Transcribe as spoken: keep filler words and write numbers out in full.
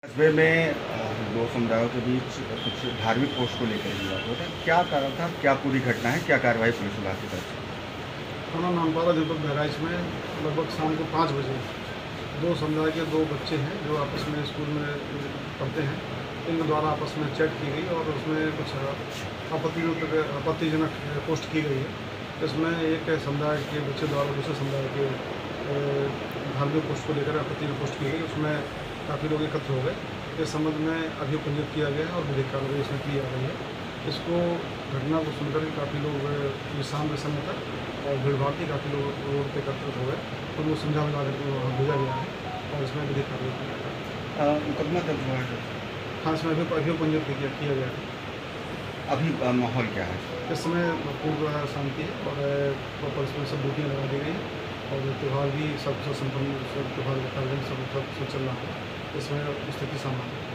कस्बे में अ, दो समुदायों के बीच कुछ धार्मिक पोस्ट को लेकर विवाद हुआ था। क्या कारण था? क्या पूरी घटना है? क्या कार्रवाई पुलिस विभाग की तरफ से? थाना नामपारा जनपद बहराइच में लगभग शाम को पाँच बजे दो समुदाय के दो बच्चे हैं जो आपस में स्कूल में पढ़ते हैं। इनके द्वारा आपस में चैट की गई और उसमें कुछ आपत्तिजनक आपत्तिजनक पोस्ट की गई है। इसमें एक समुदाय के बच्चे द्वारा दूसरे समुदाय के अ, धार्मिक पोस्ट को लेकर आपत्तिजनक पोस्ट की गई। उसमें काफ़ी लोग एकत्र हो गए। इस संबंध में अभियोग पंजीकृत किया गया है और विधिक कार्रवाई इसमें की जा रही है। इसको घटना को सुनकर काफ़ी लोग अ, शाम के समय तक और भीड़ भाड़ थी, काफ़ी लोग रोड पे एकत्रित हो गए, तो उनको समझा बुझा करके वहाँ भेजा गया है और इसमें विधिक कार्रवाई की जा रही अ, मुकदमा दर्ज हुआ है सर? है। हाँ, इसमें अभी अभियोग पंजीकृत किया किया गया है। अभी अ, माहौल क्या है? इस समय पूर्ण शांति है और प्रॉपर इसमें सब ड्यूटियाँ लगा दी गई हैं और त्यौहार भी सब सब संपन्न, सब त्यौहार का कार्यक्रम सब सब सब चल रहा है। इसमें स्थिति सामान्य है।